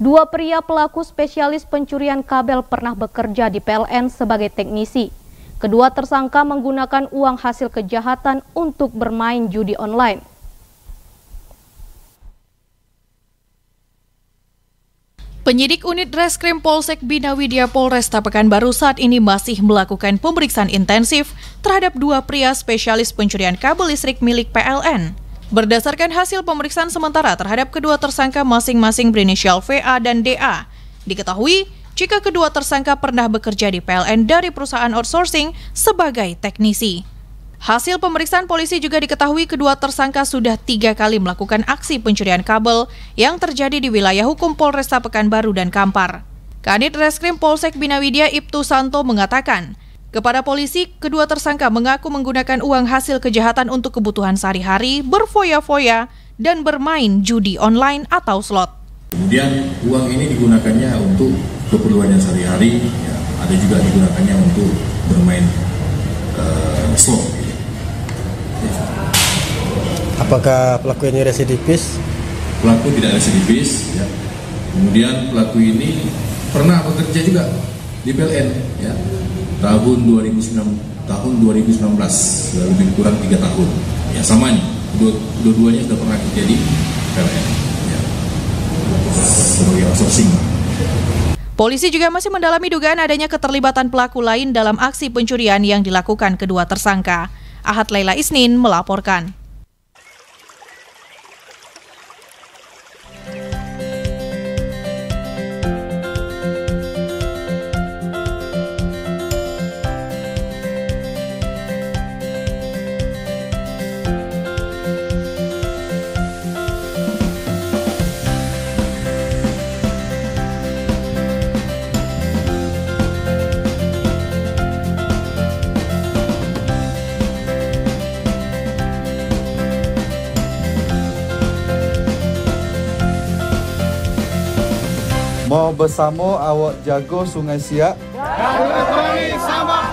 Dua pria pelaku spesialis pencurian kabel pernah bekerja di PLN sebagai teknisi. Kedua tersangka menggunakan uang hasil kejahatan untuk bermain judi online. Penyidik unit Reskrim Polsek Bina Widya Polresta Pekanbaru saat ini masih melakukan pemeriksaan intensif terhadap dua pria spesialis pencurian kabel listrik milik PLN. Berdasarkan hasil pemeriksaan sementara terhadap kedua tersangka masing-masing berinisial VA dan DA, diketahui jika kedua tersangka pernah bekerja di PLN dari perusahaan outsourcing sebagai teknisi. Hasil pemeriksaan polisi juga diketahui kedua tersangka sudah 3 kali melakukan aksi pencurian kabel yang terjadi di wilayah hukum Polresta Pekanbaru dan Kampar. Kanit Reskrim Polsek Bina Widya Ibtu Santo mengatakan, kepada polisi, kedua tersangka mengaku menggunakan uang hasil kejahatan untuk kebutuhan sehari-hari, berfoya-foya, dan bermain judi online atau slot. Kemudian uang ini digunakannya untuk keperluannya sehari-hari, ya, ada juga digunakannya untuk bermain slot. Ya. Apakah pelaku ini residivis? Pelaku tidak residivis. Ya. Kemudian pelaku ini pernah bekerja juga di PLN. Ya. Tahun 2019, lebih kurang 3 tahun. Ya, sama nih, dua-duanya sudah pernah kerja di PLN. Ya. Sebagai outsourcing. Polisi juga masih mendalami dugaan adanya keterlibatan pelaku lain dalam aksi pencurian yang dilakukan kedua tersangka. Ahad Laila Isnin melaporkan. Mau bersama awak jago Sungai Siak. Jago sama